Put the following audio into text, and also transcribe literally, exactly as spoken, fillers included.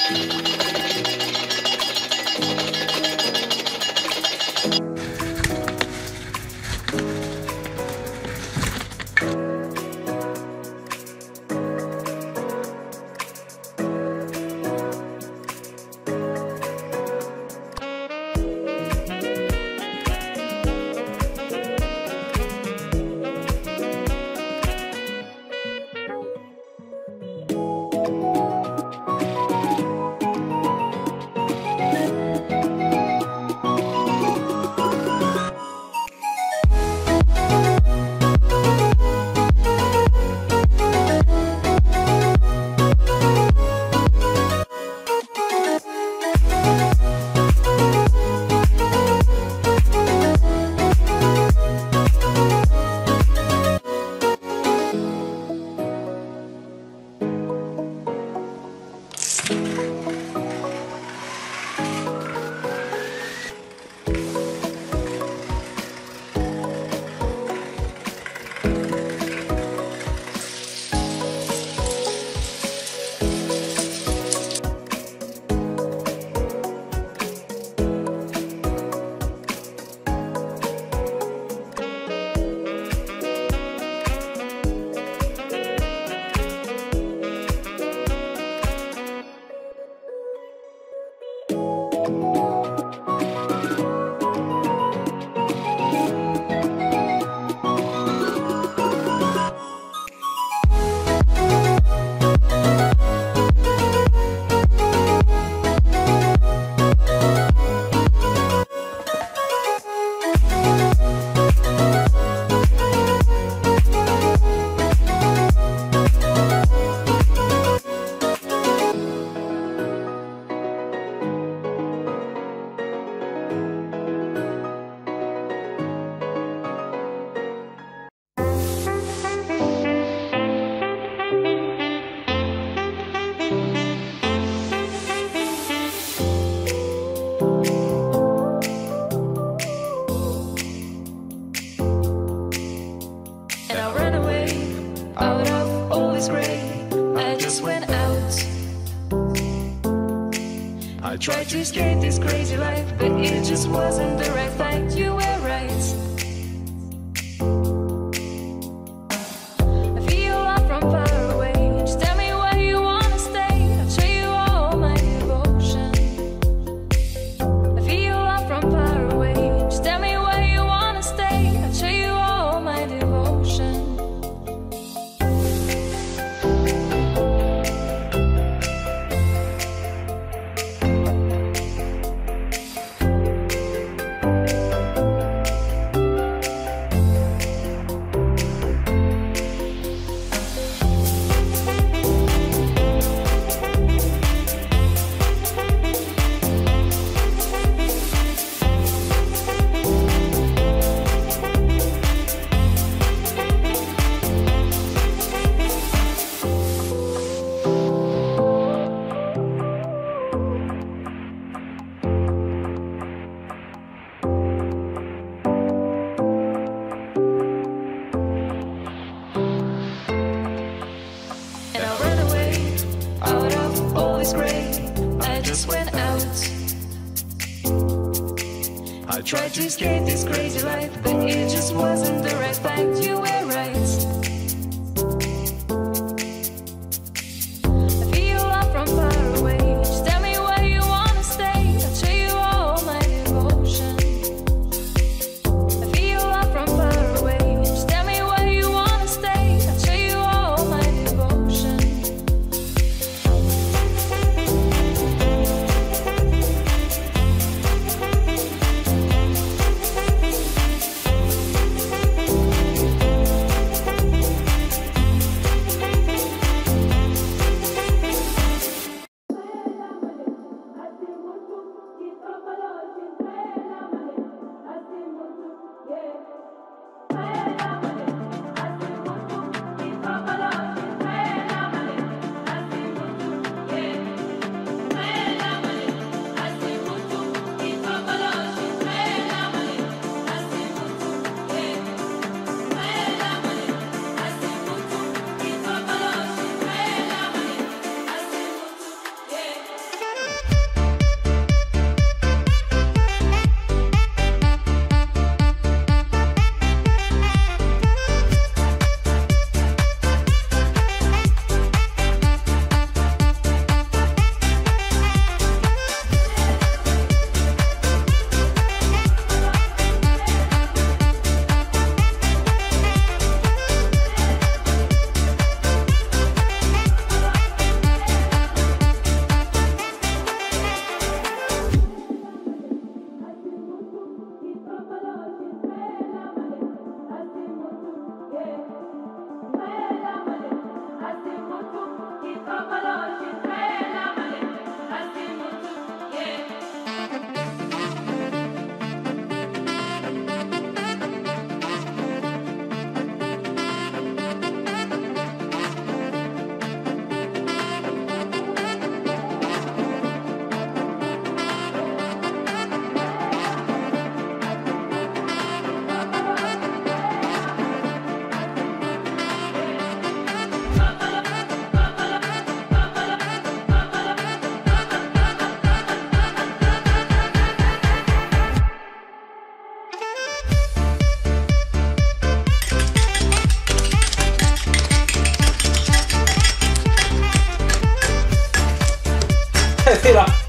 Tried to escape this crazy life, but it just wasn't the right fight. You were right. I feel love from far away. Just tell me where you wanna stay. I'll show you all my devotion. I feel love from far away. Just tell me where you wanna stay. I'll show you all my devotion. I tried to escape this crazy life, but it just wasn't the right fight. You were right. I feel love from far away. Just tell me where you wanna stay. I'll show you all my devotion. I feel love from far away. Just tell me where you wanna stay. I'll show you all my devotion. sera.